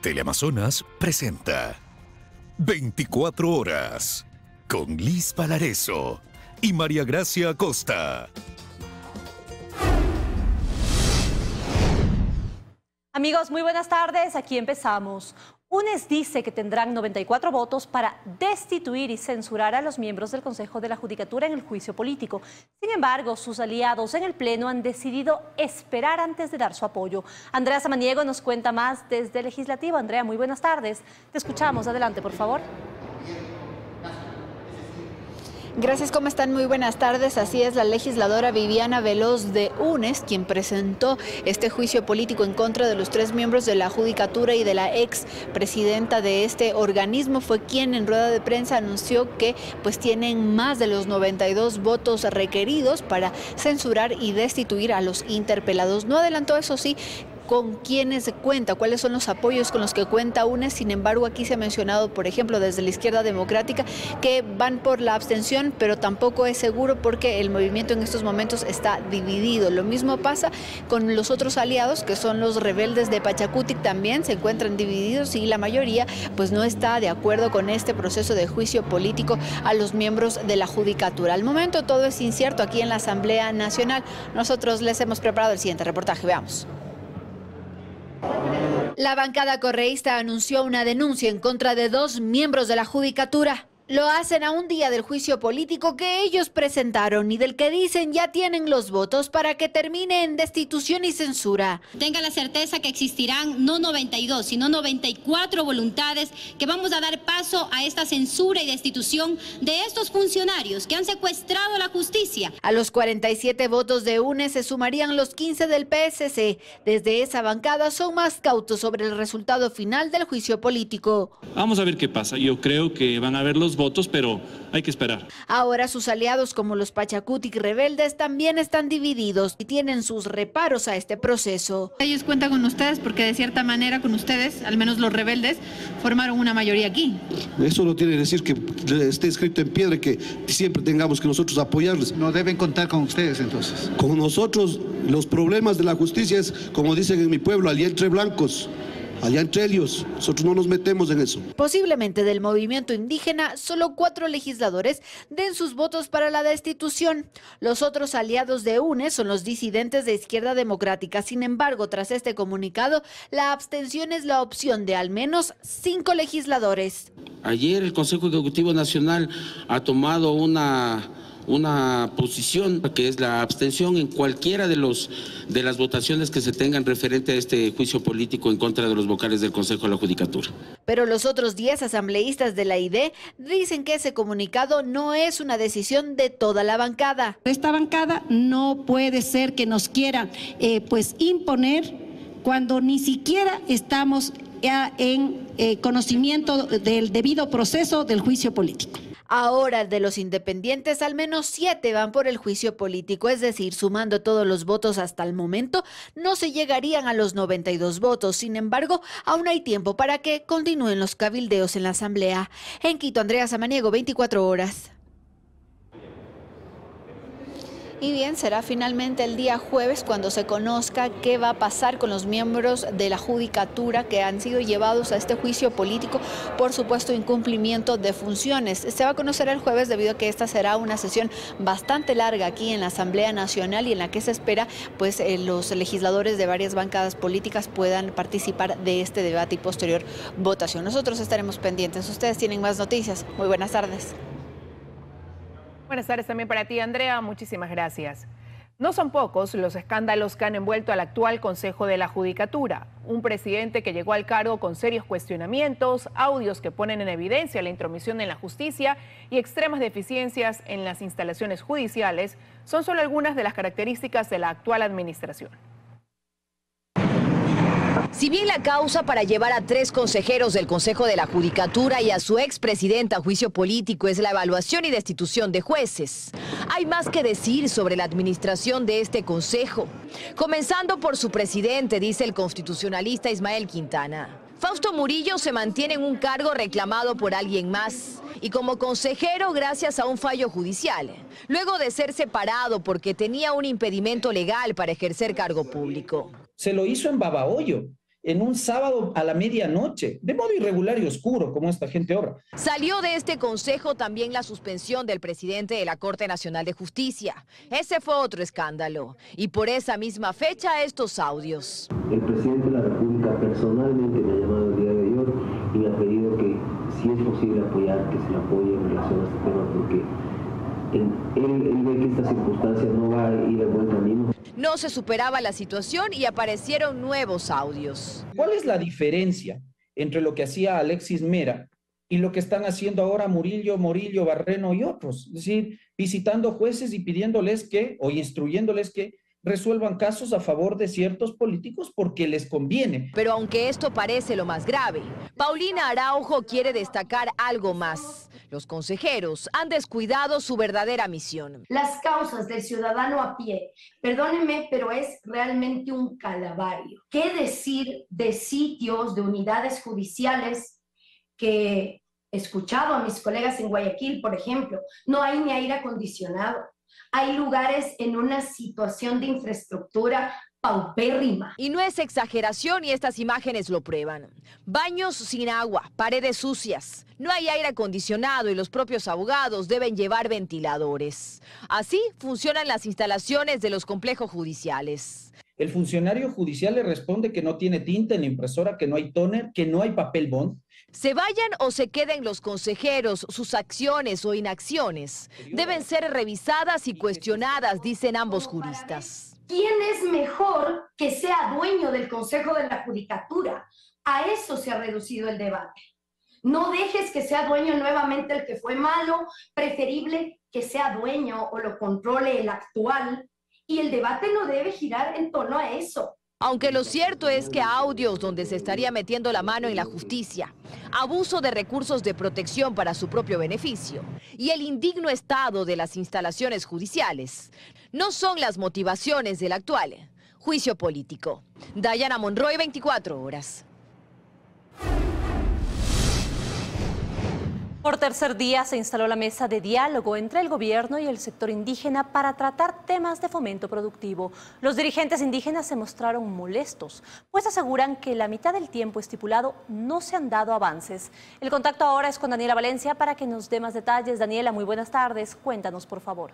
Teleamazonas presenta 24 horas con Liz Valareso y María Gracia Acosta. Amigos, muy buenas tardes. Aquí empezamos. UNES dice que tendrán 94 votos para destituir y censurar a los miembros del Consejo de la Judicatura en el juicio político. Sin embargo, sus aliados en el Pleno han decidido esperar antes de dar su apoyo. Andrea Samaniego nos cuenta más desde el Legislativo. Andrea, muy buenas tardes. Te escuchamos. Adelante, por favor. Gracias, ¿cómo están? Muy buenas tardes. Así es, la legisladora Viviana Veloz de UNES, quien presentó este juicio político en contra de los 3 miembros de la Judicatura y de la ex presidenta de este organismo, fue quien en rueda de prensa anunció que pues tienen más de los 92 votos requeridos para censurar y destituir a los interpelados. No adelantó, eso sí, con quiénes cuenta, cuáles son los apoyos con los que cuenta UNES. Sin embargo, aquí se ha mencionado, por ejemplo, desde la izquierda democrática, que van por la abstención, pero tampoco es seguro porque el movimiento en estos momentos está dividido. Lo mismo pasa con los otros aliados, que son los rebeldes de Pachacutic, también se encuentran divididos y la mayoría pues no está de acuerdo con este proceso de juicio político a los miembros de la Judicatura. Al momento todo es incierto aquí en la Asamblea Nacional. Nosotros les hemos preparado el siguiente reportaje, veamos. La bancada correísta anunció una denuncia en contra de 2 miembros de la Judicatura. Lo hacen a un día del juicio político que ellos presentaron y del que dicen ya tienen los votos para que termine en destitución y censura. Tenga la certeza que existirán no 92, sino 94 voluntades que vamos a dar paso a esta censura y destitución de estos funcionarios que han secuestrado la justicia. A los 47 votos de UNES se sumarían los 15 del PSC. Desde esa bancada son más cautos sobre el resultado final del juicio político. Vamos a ver qué pasa. Yo creo que van a haber los votos, pero hay que esperar. Ahora sus aliados como los Pachacutic rebeldes también están divididos y tienen sus reparos a este proceso. Ellos cuentan con ustedes porque de cierta manera con ustedes, al menos los rebeldes, formaron una mayoría aquí. Eso no quiere decir que esté escrito en piedra que siempre tengamos que nosotros apoyarles. No deben contar con ustedes entonces. Con nosotros los problemas de la justicia es, como dicen en mi pueblo, allá entre blancos. Allá entre ellos, nosotros no nos metemos en eso. Posiblemente del movimiento indígena, solo 4 legisladores den sus votos para la destitución. Los otros aliados de UNES son los disidentes de Izquierda Democrática. Sin embargo, tras este comunicado, la abstención es la opción de al menos 5 legisladores. Ayer el Consejo Ejecutivo Nacional ha tomado una posición que es la abstención en cualquiera de las votaciones que se tengan referente a este juicio político en contra de los vocales del Consejo de la Judicatura. Pero los otros 10 asambleístas de la ID dicen que ese comunicado no es una decisión de toda la bancada. Esta bancada no puede ser que nos quiera imponer cuando ni siquiera estamos en conocimiento del debido proceso del juicio político. Ahora, de los independientes, al menos 7 van por el juicio político, es decir, sumando todos los votos hasta el momento, no se llegarían a los 92 votos. Sin embargo, aún hay tiempo para que continúen los cabildeos en la Asamblea. En Quito, Andrea Samaniego, 24 horas. Y bien, será finalmente el día jueves cuando se conozca qué va a pasar con los miembros de la Judicatura que han sido llevados a este juicio político por supuesto incumplimiento de funciones. Se va a conocer el jueves debido a que esta será una sesión bastante larga aquí en la Asamblea Nacional y en la que se espera pues los legisladores de varias bancadas políticas puedan participar de este debate y posterior votación. Nosotros estaremos pendientes. Ustedes tienen más noticias. Muy buenas tardes. Buenas tardes también para ti, Andrea. Muchísimas gracias. No son pocos los escándalos que han envuelto al actual Consejo de la Judicatura. Un presidente que llegó al cargo con serios cuestionamientos, audios que ponen en evidencia la intromisión en la justicia y extremas deficiencias en las instalaciones judiciales son solo algunas de las características de la actual administración. Si bien la causa para llevar a 3 consejeros del Consejo de la Judicatura y a su expresidenta a juicio político es la evaluación y destitución de jueces, hay más que decir sobre la administración de este consejo. Comenzando por su presidente, dice el constitucionalista Ismael Quintana. Fausto Murillo se mantiene en un cargo reclamado por alguien más y como consejero gracias a un fallo judicial, luego de ser separado porque tenía un impedimento legal para ejercer cargo público. Se lo hizo en Babahoyo. en un sábado a la medianoche, de modo irregular y oscuro, como esta gente obra. Salió de este consejo también la suspensión del presidente de la Corte Nacional de Justicia. Ese fue otro escándalo. Y por esa misma fecha, estos audios. El presidente de la República personalmente me ha llamado el día de ayer y me ha pedido que, si es posible apoyar, que se le apoye en relación a este tema, porque él ve que esta circunstancia no va a ir en buen camino. No se superaba la situación y aparecieron nuevos audios. ¿Cuál es la diferencia entre lo que hacía Alexis Mera y lo que están haciendo ahora Murillo, Morillo, Barreno y otros? Es decir, visitando jueces y pidiéndoles que, o instruyéndoles que, resuelvan casos a favor de ciertos políticos porque les conviene. Pero aunque esto parece lo más grave, Paulina Araujo quiere destacar algo más. Los consejeros han descuidado su verdadera misión. Las causas del ciudadano a pie, perdónenme, pero es realmente un calvario. ¿Qué decir de sitios, de unidades judiciales que he escuchado a mis colegas en Guayaquil, por ejemplo? No hay ni aire acondicionado. Hay lugares en una situación de infraestructura paupérrima. Y no es exageración y estas imágenes lo prueban. Baños sin agua, paredes sucias, no hay aire acondicionado y los propios abogados deben llevar ventiladores. Así funcionan las instalaciones de los complejos judiciales. El funcionario judicial le responde que no tiene tinta en la impresora, que no hay tóner, que no hay papel bond. Se vayan o se queden los consejeros, sus acciones o inacciones deben ser revisadas y cuestionadas, dicen ambos juristas. ¿Quién es mejor que sea dueño del Consejo de la Judicatura? A eso se ha reducido el debate. No dejes que sea dueño nuevamente el que fue malo, preferible que sea dueño o lo controle el actual. Y el debate no debe girar en torno a eso. Aunque lo cierto es que audios donde se estaría metiendo la mano en la justicia, abuso de recursos de protección para su propio beneficio y el indigno estado de las instalaciones judiciales no son las motivaciones del actual juicio político. Dayana Monroy, 24 horas. Por tercer día se instaló la mesa de diálogo entre el gobierno y el sector indígena para tratar temas de fomento productivo. Los dirigentes indígenas se mostraron molestos, pues aseguran que la mitad del tiempo estipulado no se han dado avances. El contacto ahora es con Daniela Valencia para que nos dé más detalles. Daniela, muy buenas tardes. Cuéntanos, por favor.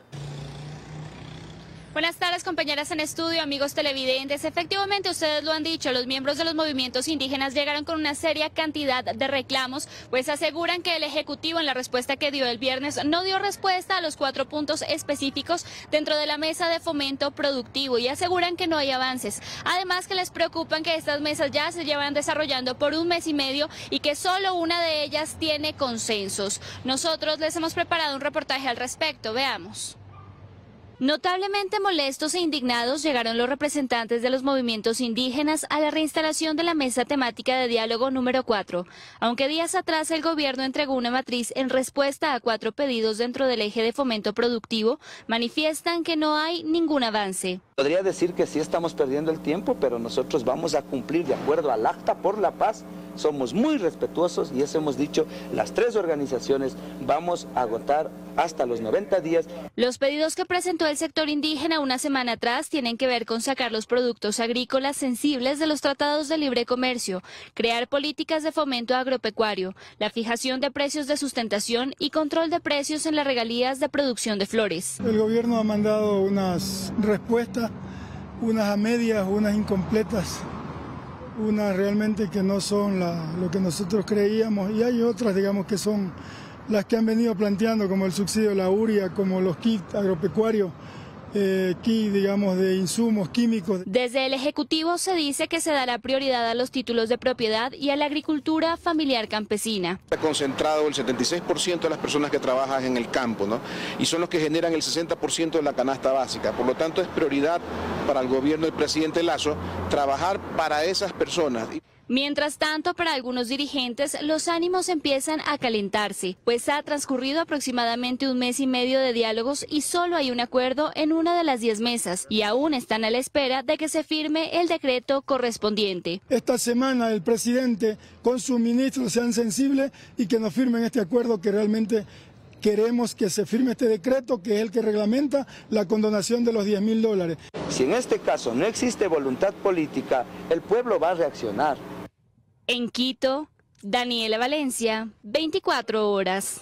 Buenas tardes, compañeras en estudio, amigos televidentes. Efectivamente, ustedes lo han dicho, los miembros de los movimientos indígenas llegaron con una seria cantidad de reclamos, pues aseguran que el Ejecutivo en la respuesta que dio el viernes no dio respuesta a los 4 puntos específicos dentro de la mesa de fomento productivo y aseguran que no hay avances. Además que les preocupan que estas mesas ya se llevan desarrollando por 1 mes y medio y que solo una de ellas tiene consensos. Nosotros les hemos preparado un reportaje al respecto, veamos. Notablemente molestos e indignados llegaron los representantes de los movimientos indígenas a la reinstalación de la mesa temática de diálogo número 4. Aunque días atrás el gobierno entregó una matriz en respuesta a 4 pedidos dentro del eje de fomento productivo, manifiestan que no hay ningún avance. Podría decir que sí estamos perdiendo el tiempo, pero nosotros vamos a cumplir de acuerdo al Acta por la Paz. Somos muy respetuosos y eso hemos dicho, las 3 organizaciones vamos a agotar hasta los 90 días. Los pedidos que presentó el sector indígena una semana atrás tienen que ver con sacar los productos agrícolas sensibles de los tratados de libre comercio, crear políticas de fomento agropecuario, la fijación de precios de sustentación y control de precios en las regalías de producción de flores. El gobierno ha mandado unas respuestas, unas a medias, unas incompletas. Unas realmente que no son lo que nosotros creíamos y hay otras, digamos, que son las que han venido planteando, como el subsidio de la uria, como los kits agropecuarios, kits, digamos, de insumos químicos. Desde el Ejecutivo se dice que se dará prioridad a los títulos de propiedad y a la agricultura familiar campesina. Está concentrado el 76% de las personas que trabajan en el campo, ¿no? Y son los que generan el 60% de la canasta básica. Por lo tanto, es prioridad para el gobierno del presidente Lasso trabajar para esas personas. Mientras tanto, para algunos dirigentes, los ánimos empiezan a calentarse, pues ha transcurrido aproximadamente 1 mes y medio de diálogos y solo hay un acuerdo en una de las 10 mesas y aún están a la espera de que se firme el decreto correspondiente. Esta semana el presidente con sus ministros sean sensibles y que nos firmen este acuerdo que realmente queremos que se firme este decreto, que es el que reglamenta la condonación de los $10.000. Si en este caso no existe voluntad política, el pueblo va a reaccionar. En Quito, Daniela Valencia, 24 horas.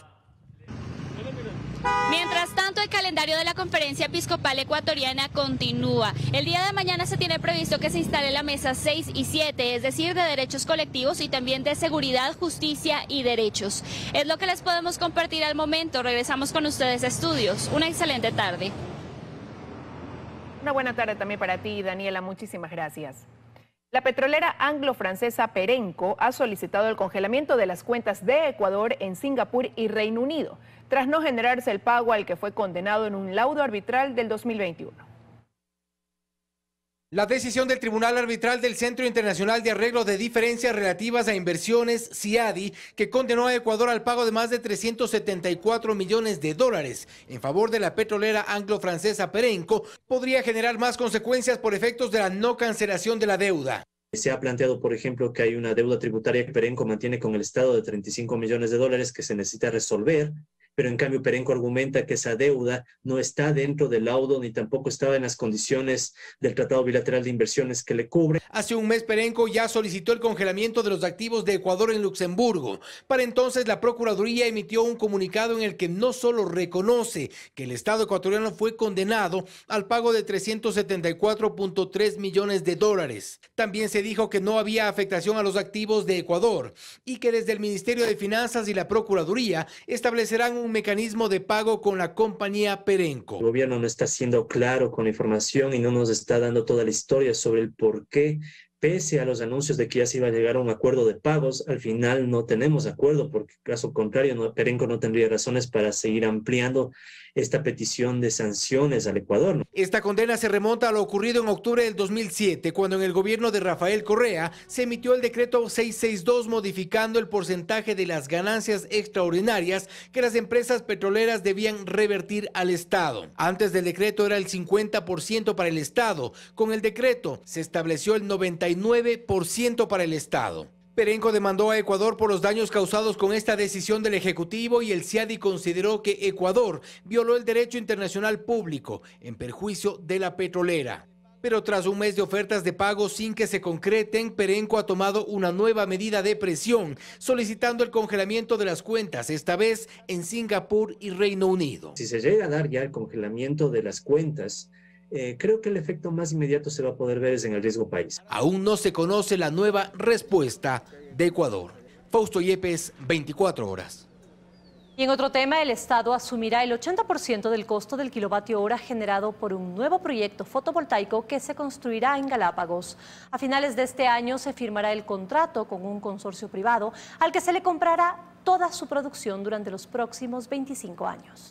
Mientras tanto, el calendario de la Conferencia Episcopal Ecuatoriana continúa. El día de mañana se tiene previsto que se instale la mesa 6 y 7, es decir, de derechos colectivos y también de seguridad, justicia y derechos. Es lo que les podemos compartir al momento. Regresamos con ustedes a estudios. Una excelente tarde. Una buena tarde también para ti, Daniela. Muchísimas gracias. La petrolera anglo-francesa Perenco ha solicitado el congelamiento de las cuentas de Ecuador en Singapur y Reino Unido, tras no generarse el pago al que fue condenado en un laudo arbitral del 2021. La decisión del Tribunal Arbitral del Centro Internacional de Arreglo de Diferencias Relativas a Inversiones, CIADI, que condenó a Ecuador al pago de más de $374 millones en favor de la petrolera anglo-francesa Perenco, podría generar más consecuencias por efectos de la no cancelación de la deuda. Se ha planteado, por ejemplo, que hay una deuda tributaria que Perenco mantiene con el Estado de $35 millones que se necesita resolver, pero en cambio Perenco argumenta que esa deuda no está dentro del laudo ni tampoco estaba en las condiciones del Tratado Bilateral de Inversiones que le cubre. Hace un mes Perenco ya solicitó el congelamiento de los activos de Ecuador en Luxemburgo. Para entonces la Procuraduría emitió un comunicado en el que no solo reconoce que el Estado ecuatoriano fue condenado al pago de $374.3 millones, también se dijo que no había afectación a los activos de Ecuador y que desde el Ministerio de Finanzas y la Procuraduría establecerán un mecanismo de pago con la compañía Perenco. El gobierno no está siendo claro con la información y no nos está dando toda la historia sobre el por qué, pese a los anuncios de que ya se iba a llegar a un acuerdo de pagos, al final no tenemos acuerdo, porque caso contrario, Perenco no tendría razones para seguir ampliando esta petición de sanciones al Ecuador. Esta condena se remonta a lo ocurrido en octubre del 2007, cuando en el gobierno de Rafael Correa se emitió el decreto 662 modificando el porcentaje de las ganancias extraordinarias que las empresas petroleras debían revertir al Estado. Antes del decreto era el 50% para el Estado, con el decreto se estableció el 99% para el Estado. Perenco demandó a Ecuador por los daños causados con esta decisión del Ejecutivo y el CIADI consideró que Ecuador violó el derecho internacional público en perjuicio de la petrolera. Pero tras un mes de ofertas de pago sin que se concreten, Perenco ha tomado una nueva medida de presión, solicitando el congelamiento de las cuentas, esta vez en Singapur y Reino Unido. Si se llega a dar ya el congelamiento de las cuentas, creo que el efecto más inmediato se va a poder ver es en el riesgo país. Aún no se conoce la nueva respuesta de Ecuador. Fausto Yepes, 24 horas. Y en otro tema, el Estado asumirá el 80% del costo del kilovatio hora generado por un nuevo proyecto fotovoltaico que se construirá en Galápagos. A finales de este año se firmará el contrato con un consorcio privado al que se le comprará toda su producción durante los próximos 25 años.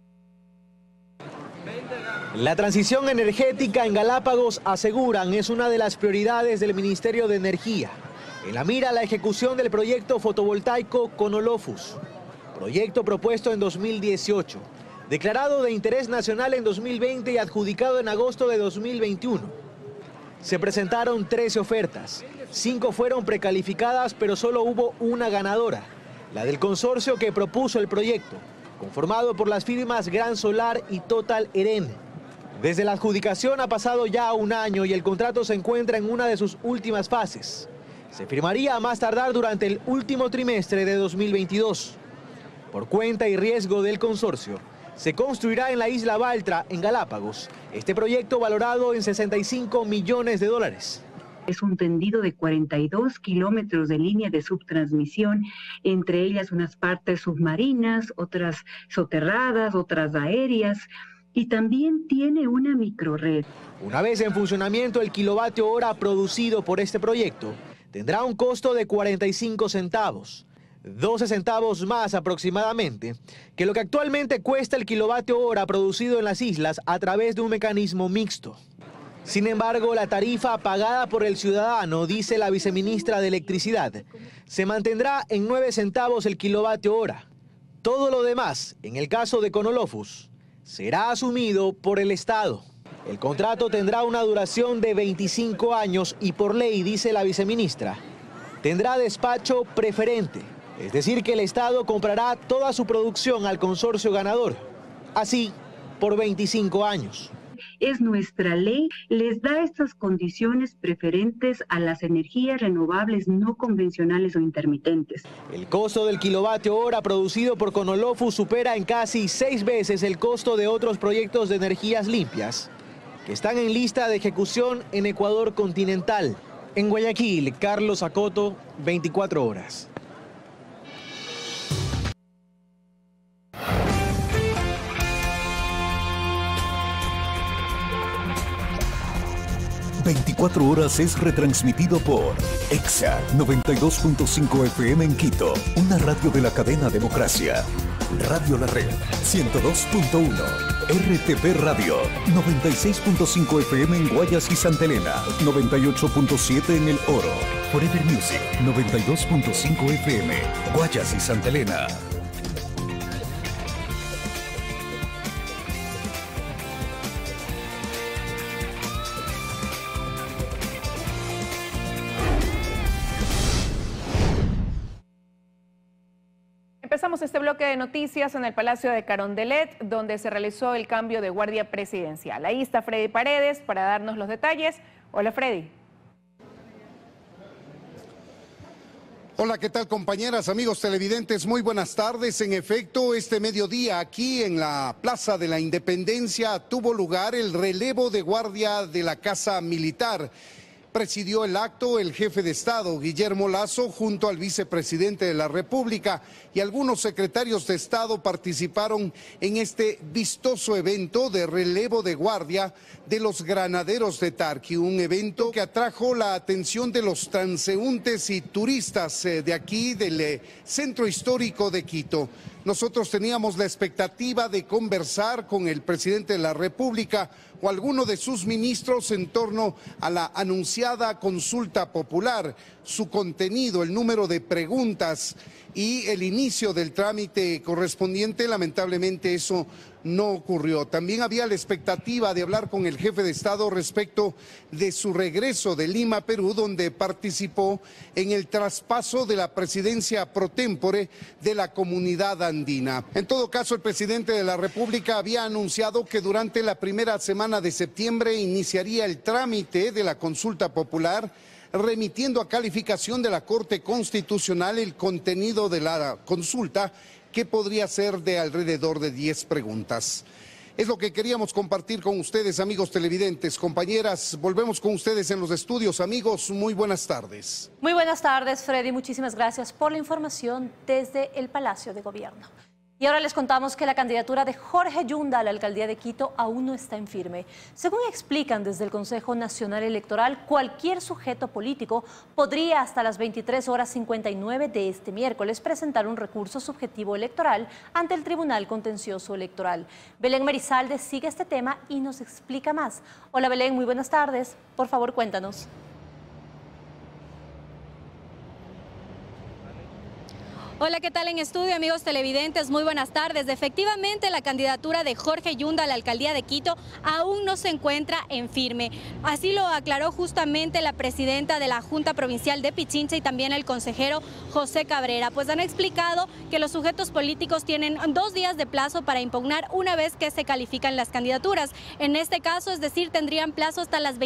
La transición energética en Galápagos, aseguran, es una de las prioridades del Ministerio de Energía. En la mira la ejecución del proyecto fotovoltaico Conolofus, proyecto propuesto en 2018, declarado de interés nacional en 2020 y adjudicado en agosto de 2021. Se presentaron 13 ofertas, 5 fueron precalificadas, pero solo hubo una ganadora, la del consorcio que propuso el proyecto, conformado por las firmas Gran Solar y Total Eren. Desde la adjudicación ha pasado ya un año y el contrato se encuentra en una de sus últimas fases. Se firmaría a más tardar durante el último trimestre de 2022. Por cuenta y riesgo del consorcio, se construirá en la isla Baltra, en Galápagos, este proyecto valorado en $65 millones. Es un tendido de 42 kilómetros de línea de subtransmisión, entre ellas unas partes submarinas, otras soterradas, otras aéreas, y también tiene una microred. Una vez en funcionamiento, el kilovatio hora producido por este proyecto tendrá un costo de 45 centavos, 12 centavos más aproximadamente que lo que actualmente cuesta el kilovatio hora producido en las islas a través de un mecanismo mixto. Sin embargo, la tarifa pagada por el ciudadano, dice la viceministra de Electricidad, se mantendrá en 9 centavos el kilovatio hora. Todo lo demás, en el caso de Conolofus, será asumido por el Estado. El contrato tendrá una duración de 25 años y por ley, dice la viceministra, tendrá despacho preferente, Es decir, que el Estado comprará toda su producción al consorcio ganador, así por 25 años. Es nuestra ley, les da estas condiciones preferentes a las energías renovables no convencionales o intermitentes. El costo del kilovatio hora producido por Conolofus supera en casi 6 veces el costo de otros proyectos de energías limpias que están en lista de ejecución en Ecuador continental. En Guayaquil, Carlos Acoto, 24 horas. ...24 horas es retransmitido por EXA 92.5 FM en Quito, una radio de la cadena Democracia. Radio La Red 102.1, RTP Radio 96.5 FM en Guayas y Santa Elena, 98.7 en El Oro. Forever Music 92.5 FM, Guayas y Santa Elena. Empezamos este bloque de noticias en el Palacio de Carondelet, donde se realizó el cambio de guardia presidencial. Ahí está Freddy Paredes para darnos los detalles. Hola, Freddy. Hola, ¿qué tal, compañeras, amigos televidentes? Muy buenas tardes. En efecto, este mediodía aquí en la Plaza de la Independencia tuvo lugar el relevo de guardia de la Casa Militar. Presidió el acto el jefe de Estado, Guillermo Lasso, junto al vicepresidente de la República, y algunos secretarios de Estado participaron en este vistoso evento de relevo de guardia de los granaderos de Tarqui, un evento que atrajo la atención de los transeúntes y turistas de aquí, del centro histórico de Quito. Nosotros teníamos la expectativa de conversar con el presidente de la República o alguno de sus ministros en torno a la anunciada consulta popular, su contenido, el número de preguntas y el inicio del trámite correspondiente. Lamentablemente eso no ocurrió. También había la expectativa de hablar con el jefe de Estado respecto de su regreso de Lima, Perú, donde participó en el traspaso de la presidencia pro tempore de la Comunidad Andina. En todo caso, el presidente de la República había anunciado que durante la primera semana de septiembre iniciaría el trámite de la consulta popular, remitiendo a calificación de la Corte Constitucional el contenido de la consulta, que podría ser de alrededor de 10 preguntas. Es lo que queríamos compartir con ustedes, amigos televidentes. Compañeras, volvemos con ustedes en los estudios. Amigos, muy buenas tardes. Muy buenas tardes, Freddy. Muchísimas gracias por la información desde el Palacio de Gobierno. Y ahora les contamos que la candidatura de Jorge Yunda a la alcaldía de Quito aún no está en firme. Según explican desde el Consejo Nacional Electoral, cualquier sujeto político podría hasta las 23:59 de este miércoles presentar un recurso subjetivo electoral ante el Tribunal Contencioso Electoral. Belén Merizalde sigue este tema y nos explica más. Hola Belén, muy buenas tardes. Por favor, cuéntanos. Hola, ¿qué tal en estudio, amigos televidentes? Muy buenas tardes. Efectivamente, la candidatura de Jorge Yunda a la alcaldía de Quito aún no se encuentra en firme. Así lo aclaró justamente la presidenta de la Junta Provincial de Pichincha y también el consejero José Cabrera, pues han explicado que los sujetos políticos tienen 2 días de plazo para impugnar una vez que se califican las candidaturas. En este caso, es decir, tendrían plazo hasta las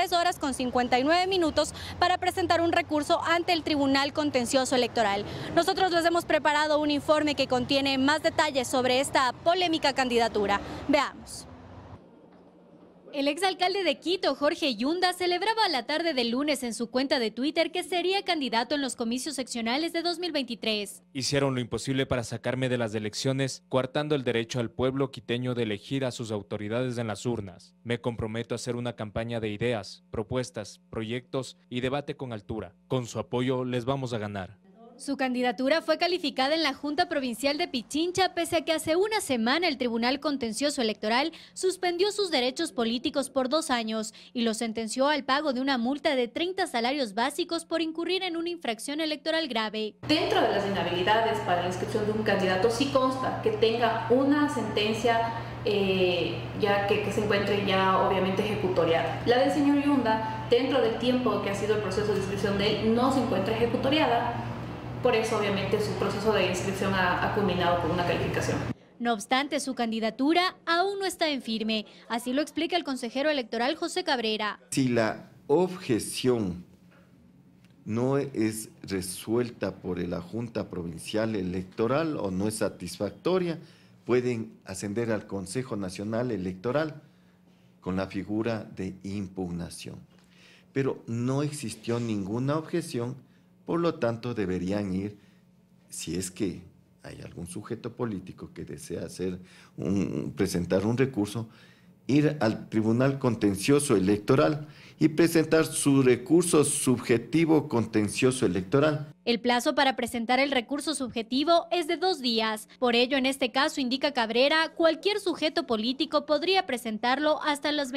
23:59 para presentar un recurso ante el Tribunal Contencioso Electoral. Nosotros les hemos preparado un informe que contiene más detalles sobre esta polémica candidatura. Veamos. El exalcalde de Quito, Jorge Yunda, celebraba la tarde del lunes en su cuenta de Twitter que sería candidato en los comicios seccionales de 2023. Hicieron lo imposible para sacarme de las elecciones, coartando el derecho al pueblo quiteño de elegir a sus autoridades en las urnas. Me comprometo a hacer una campaña de ideas, propuestas, proyectos y debate con altura. Con su apoyo les vamos a ganar. Su candidatura fue calificada en la Junta Provincial de Pichincha, pese a que hace una semana el Tribunal Contencioso Electoral suspendió sus derechos políticos por 2 años y lo sentenció al pago de una multa de 30 salarios básicos por incurrir en una infracción electoral grave. Dentro de las inhabilidades para la inscripción de un candidato sí consta que tenga una sentencia ya que se encuentre ya obviamente ejecutoriada. La del señor Yunda, dentro del tiempo que ha sido el proceso de inscripción de él, no se encuentra ejecutoriada, por eso obviamente su proceso de inscripción ha culminado con una calificación. No obstante, su candidatura aún no está en firme. Así lo explica el consejero electoral José Cabrera. Si la objeción no es resuelta por la Junta Provincial Electoral o no es satisfactoria, pueden ascender al Consejo Nacional Electoral con la figura de impugnación. Pero no existió ninguna objeción, por lo tanto deberían ir, si es que hay algún sujeto político que desea presentar un recurso, ir al Tribunal Contencioso Electoral y presentar su recurso subjetivo contencioso electoral. El plazo para presentar el recurso subjetivo es de 2 días. Por ello, en este caso, indica Cabrera, cualquier sujeto político podría presentarlo hasta las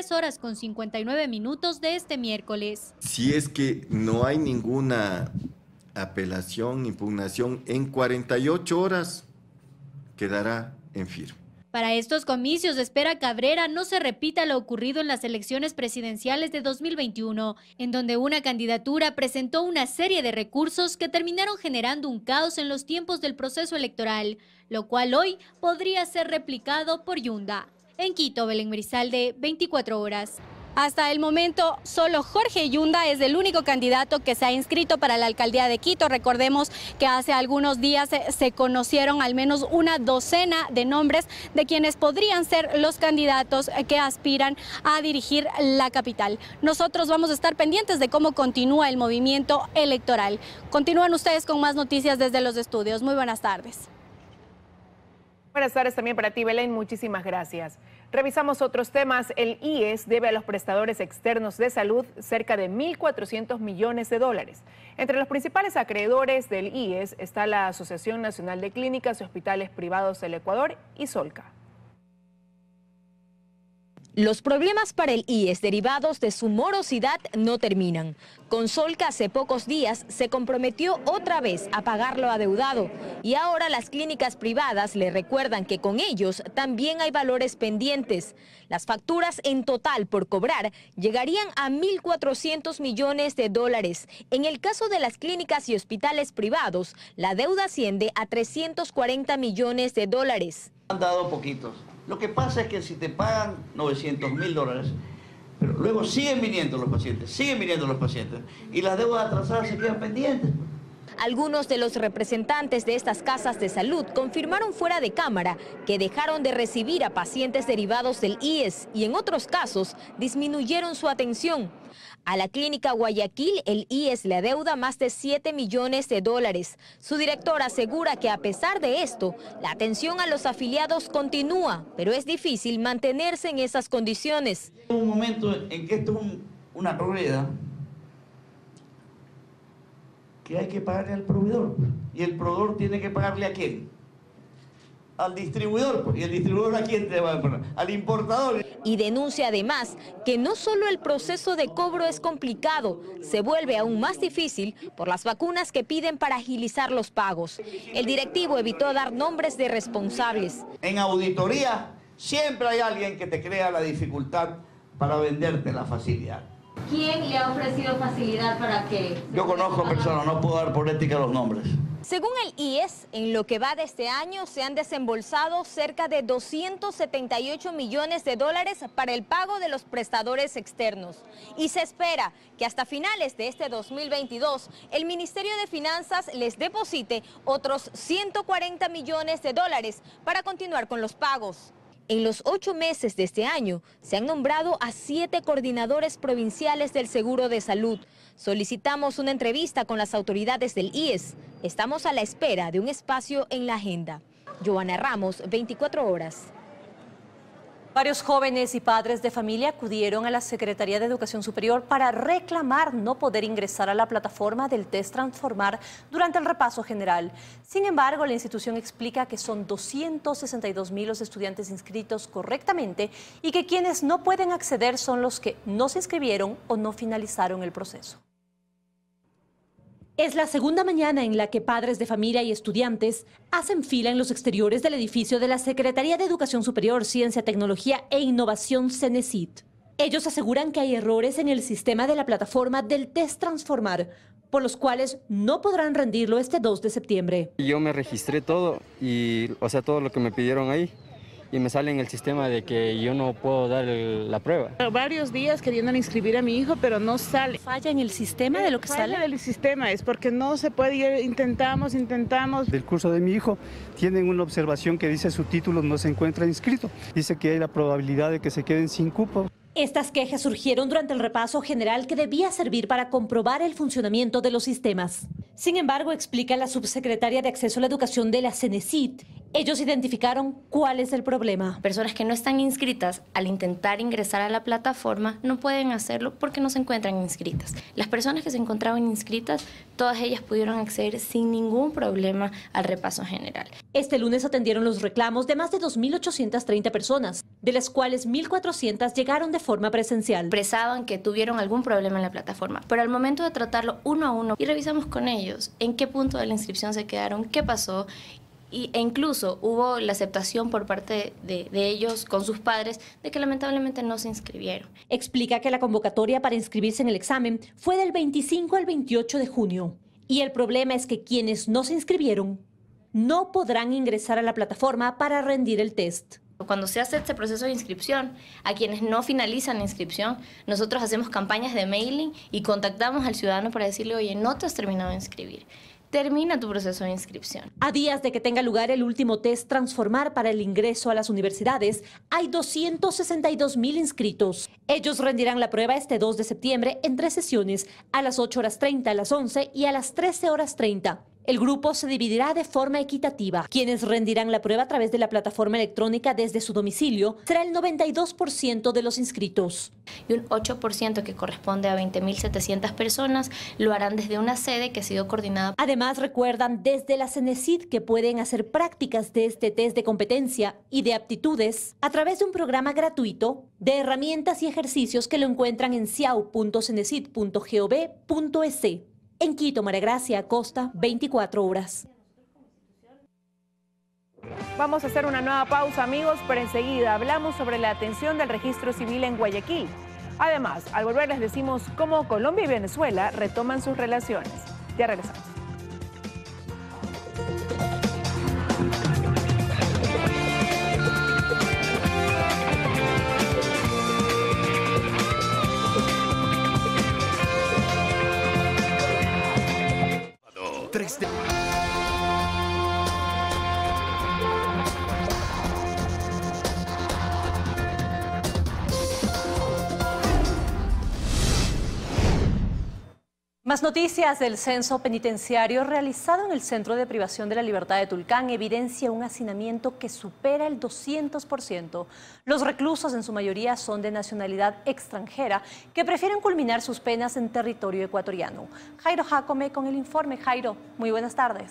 23:59 de este miércoles. Si es que no hay ninguna apelación, impugnación, en 48 horas quedará en firme. Para estos comicios espera Cabrera no se repita lo ocurrido en las elecciones presidenciales de 2021, en donde una candidatura presentó una serie de recursos que terminaron generando un caos en los tiempos del proceso electoral, lo cual hoy podría ser replicado por Yunda. En Quito, Belén Grizalde, 24 horas. Hasta el momento, solo Jorge Yunda es el único candidato que se ha inscrito para la alcaldía de Quito. Recordemos que hace algunos días se conocieron al menos una docena de nombres de quienes podrían ser los candidatos que aspiran a dirigir la capital. Nosotros vamos a estar pendientes de cómo continúa el movimiento electoral. Continúan ustedes con más noticias desde los estudios. Muy buenas tardes. Buenas tardes también para ti, Belén. Muchísimas gracias. Revisamos otros temas. El IES debe a los prestadores externos de salud cerca de 1.400 millones de dólares. Entre los principales acreedores del IES está la Asociación Nacional de Clínicas y Hospitales Privados del Ecuador y Solca. Los problemas para el IES derivados de su morosidad no terminan. Con Solca hace pocos días se comprometió otra vez a pagar lo adeudado y ahora las clínicas privadas le recuerdan que con ellos también hay valores pendientes. Las facturas en total por cobrar llegarían a 1.400 millones de dólares. En el caso de las clínicas y hospitales privados, la deuda asciende a 340 millones de dólares. Han dado poquitos. Lo que pasa es que si te pagan 900.000 dólares, pero luego siguen viniendo los pacientes, y las deudas atrasadas se quedan pendientes. Algunos de los representantes de estas casas de salud confirmaron fuera de cámara que dejaron de recibir a pacientes derivados del IES y en otros casos disminuyeron su atención. A la clínica Guayaquil, el IES le adeuda más de 7 millones de dólares. Su director asegura que a pesar de esto, la atención a los afiliados continúa, pero es difícil mantenerse en esas condiciones. Hay un momento en que esto es una rueda que hay que pagarle al proveedor. ¿Y el proveedor tiene que pagarle a quién? Al distribuidor. ¿Y el distribuidor a quién te va a pagar? Al importador. Y denuncia además que no solo el proceso de cobro es complicado, se vuelve aún más difícil por las vacunas que piden para agilizar los pagos. El directivo evitó dar nombres de responsables. En auditoría siempre hay alguien que te crea la dificultad para venderte la facilidad. ¿Quién le ha ofrecido facilidad para que...? Yo conozco personas, no puedo dar por ética los nombres. Según el IES, en lo que va de este año se han desembolsado cerca de 278 millones de dólares para el pago de los prestadores externos. Y se espera que hasta finales de este 2022 el Ministerio de Finanzas les deposite otros 140 millones de dólares para continuar con los pagos. En los 8 meses de este año se han nombrado a 7 coordinadores provinciales del Seguro de Salud. Solicitamos una entrevista con las autoridades del IES. Estamos a la espera de un espacio en la agenda. Joana Ramos, 24 horas. Varios jóvenes y padres de familia acudieron a la Secretaría de Educación Superior para reclamar no poder ingresar a la plataforma del test Transformar durante el repaso general. Sin embargo, la institución explica que son 262.000 los estudiantes inscritos correctamente y que quienes no pueden acceder son los que no se inscribieron o no finalizaron el proceso. Es la segunda mañana en la que padres de familia y estudiantes hacen fila en los exteriores del edificio de la Secretaría de Educación Superior, Ciencia, Tecnología e Innovación, CENESIT. Ellos aseguran que hay errores en el sistema de la plataforma del test Transformar, por los cuales no podrán rendirlo este 2 de septiembre. Yo me registré todo y, todo lo que me pidieron ahí, y me sale en el sistema de que yo no puedo dar la prueba. Varios días queriendo inscribir a mi hijo, pero no sale. ¿Falla en el sistema de lo que sale? Falla del sistema, es porque no se puede, intentamos. Del curso de mi hijo tienen una observación que dice su título no se encuentra inscrito. Dice que hay la probabilidad de que se queden sin cupo. Estas quejas surgieron durante el repaso general que debía servir para comprobar el funcionamiento de los sistemas. Sin embargo, explica la subsecretaria de Acceso a la Educación de la CENESID, ellos identificaron cuál es el problema. Personas que no están inscritas, al intentar ingresar a la plataforma, no pueden hacerlo porque no se encuentran inscritas. Las personas que se encontraban inscritas, todas ellas pudieron acceder sin ningún problema al repaso general. Este lunes atendieron los reclamos de más de 2.830 personas, de las cuales 1.400 llegaron de forma presencial. Expresaban que tuvieron algún problema en la plataforma, pero al momento de tratarlo uno a uno y revisamos con ellos en qué punto de la inscripción se quedaron, qué pasó, e incluso hubo la aceptación por parte de ellos con sus padres de que lamentablemente no se inscribieron. Explica que la convocatoria para inscribirse en el examen fue del 25 al 28 de junio. Y el problema es que quienes no se inscribieron no podrán ingresar a la plataforma para rendir el test. Cuando se hace este proceso de inscripción, a quienes no finalizan la inscripción, nosotros hacemos campañas de mailing y contactamos al ciudadano para decirle, oye, no te has terminado de inscribir. Termina tu proceso de inscripción. A días de que tenga lugar el último test Transformar para el ingreso a las universidades, hay 262.000 inscritos. Ellos rendirán la prueba este 2 de septiembre en 3 sesiones, a las 8:30, a las 11 y a las 13:30. El grupo se dividirá de forma equitativa. Quienes rendirán la prueba a través de la plataforma electrónica desde su domicilio será el 92% de los inscritos. Y un 8% que corresponde a 20.700 personas lo harán desde una sede que ha sido coordinada. Además, recuerdan desde la CENESID que pueden hacer prácticas de este test de competencia y de aptitudes a través de un programa gratuito de herramientas y ejercicios que lo encuentran en ciau.cenesid.gov.es. En Quito, María Gracia Acosta, 24 horas. Vamos a hacer una nueva pausa, amigos, pero enseguida hablamos sobre la atención del registro civil en Guayaquil. Además, al volver les decimos cómo Colombia y Venezuela retoman sus relaciones. Ya regresamos. Más noticias. El censo penitenciario realizado en el Centro de Privación de la Libertad de Tulcán evidencia un hacinamiento que supera el 200%. Los reclusos en su mayoría son de nacionalidad extranjera que prefieren culminar sus penas en territorio ecuatoriano. Jairo Jacome con el informe. Jairo, muy buenas tardes.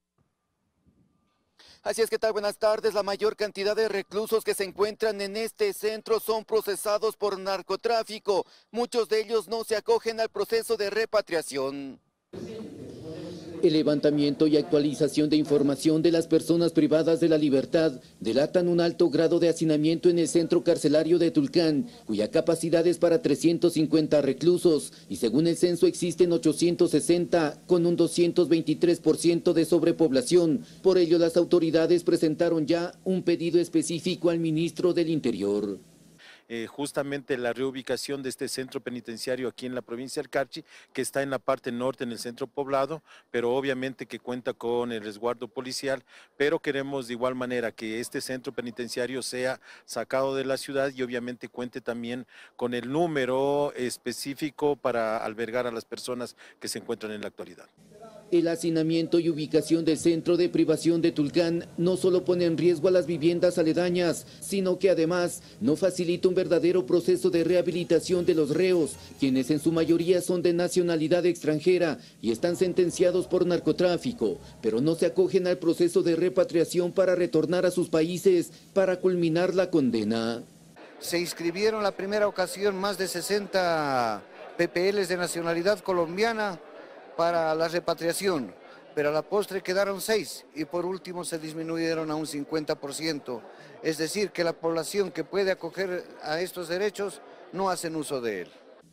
Así es, ¿qué tal? Buenas tardes. La mayor cantidad de reclusos que se encuentran en este centro son procesados por narcotráfico. Muchos de ellos no se acogen al proceso de repatriación. El levantamiento y actualización de información de las personas privadas de la libertad delatan un alto grado de hacinamiento en el centro carcelario de Tulcán, cuya capacidad es para 350 reclusos, y según el censo existen 860, con un 223% de sobrepoblación. Por ello, las autoridades presentaron ya un pedido específico al ministro del Interior. Justamente la reubicación de este centro penitenciario aquí en la provincia del Carchi, que está en la parte norte, en el centro poblado, pero obviamente que cuenta con el resguardo policial, pero queremos de igual manera que este centro penitenciario sea sacado de la ciudad y obviamente cuente también con el número específico para albergar a las personas que se encuentran en la actualidad. El hacinamiento y ubicación del centro de privación de Tulcán no solo pone en riesgo a las viviendas aledañas, sino que además no facilita un verdadero proceso de rehabilitación de los reos, quienes en su mayoría son de nacionalidad extranjera y están sentenciados por narcotráfico, pero no se acogen al proceso de repatriación para retornar a sus países para culminar la condena. Se inscribieron la primera ocasión más de 60 PPLs de nacionalidad colombiana para la repatriación, pero a la postre quedaron 6 y por último se disminuyeron a un 50%. Es decir, que la población que puede acoger a estos derechos no hacen uso de él.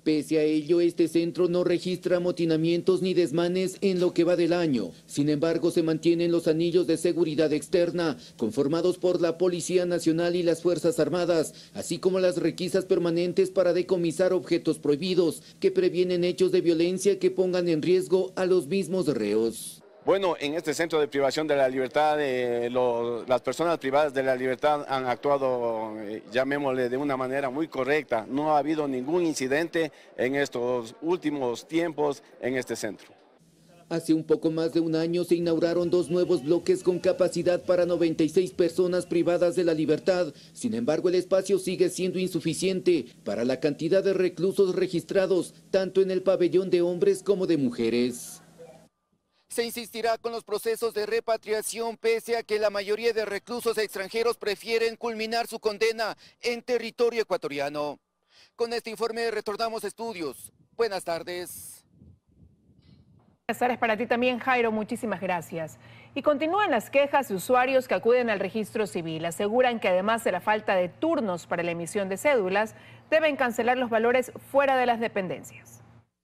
Pese a ello, este centro no registra amotinamientos ni desmanes en lo que va del año. Sin embargo, se mantienen los anillos de seguridad externa, conformados por la Policía Nacional y las Fuerzas Armadas, así como las requisas permanentes para decomisar objetos prohibidos, que previenen hechos de violencia que pongan en riesgo a los mismos reos. Bueno, en este centro de privación de la libertad, las personas privadas de la libertad han actuado, llamémosle, de una manera muy correcta. No ha habido ningún incidente en estos últimos tiempos en este centro. Hace un poco más de un año se inauguraron 2 nuevos bloques con capacidad para 96 personas privadas de la libertad. Sin embargo, el espacio sigue siendo insuficiente para la cantidad de reclusos registrados, tanto en el pabellón de hombres como de mujeres. Se insistirá con los procesos de repatriación pese a que la mayoría de reclusos extranjeros prefieren culminar su condena en territorio ecuatoriano. Con este informe retornamos a estudios. Buenas tardes. Buenas tardes para ti también, Jairo. Muchísimas gracias. Y continúan las quejas de usuarios que acuden al registro civil. Aseguran que además de la falta de turnos para la emisión de cédulas, deben cancelar los valores fuera de las dependencias.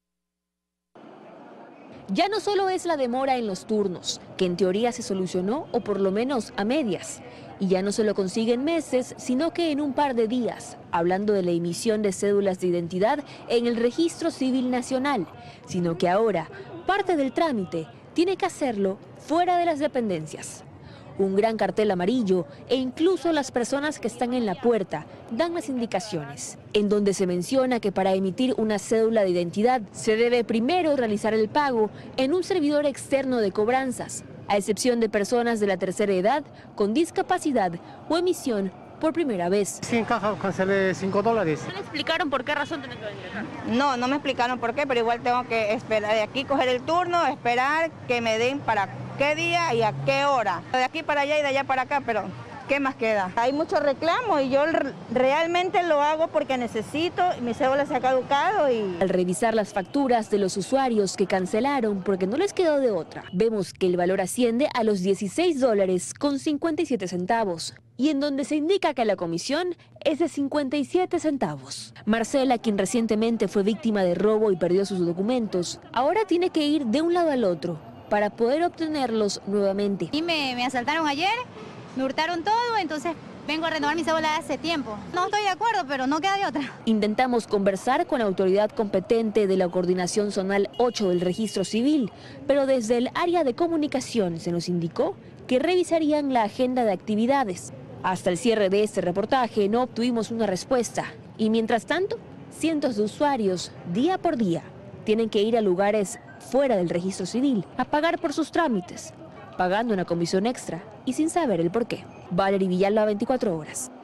Ya no solo es la demora en los turnos, que en teoría se solucionó o por lo menos a medias, y ya no se lo consiguen meses, sino que en un par de días, hablando de la emisión de cédulas de identidad en el Registro Civil Nacional, sino que ahora parte del trámite tiene que hacerlo fuera de las dependencias. Un gran cartel amarillo e incluso las personas que están en la puerta dan las indicaciones, en donde se menciona que para emitir una cédula de identidad se debe primero realizar el pago en un servidor externo de cobranzas, a excepción de personas de la tercera edad, con discapacidad o emisión por primera vez. Sí, en caja cancelé $5. ¿No le explicaron por qué razón tenés que venir acá? No, no me explicaron por qué, pero igual tengo que esperar de aquí, coger el turno, esperar que me den para qué día y a qué hora. De aquí para allá y de allá para acá, pero ¿qué más queda? Hay mucho reclamo y yo realmente lo hago porque necesito, mi cédula se ha caducado y... Al revisar las facturas de los usuarios que cancelaron porque no les quedó de otra, vemos que el valor asciende a los $16.57, y en donde se indica que la comisión es de 57 centavos. Marcela, quien recientemente fue víctima de robo y perdió sus documentos, ahora tiene que ir de un lado al otro para poder obtenerlos nuevamente. Y me asaltaron ayer, me hurtaron todo, entonces vengo a renovar mi cédula hace tiempo. No estoy de acuerdo, pero no queda de otra. Intentamos conversar con la autoridad competente de la Coordinación Zonal 8 del Registro Civil, pero desde el área de comunicación se nos indicó que revisarían la agenda de actividades. Hasta el cierre de este reportaje no obtuvimos una respuesta y mientras tanto, cientos de usuarios, día por día, tienen que ir a lugares fuera del registro civil a pagar por sus trámites, pagando una comisión extra y sin saber el porqué. Valery Villalba, 24 horas.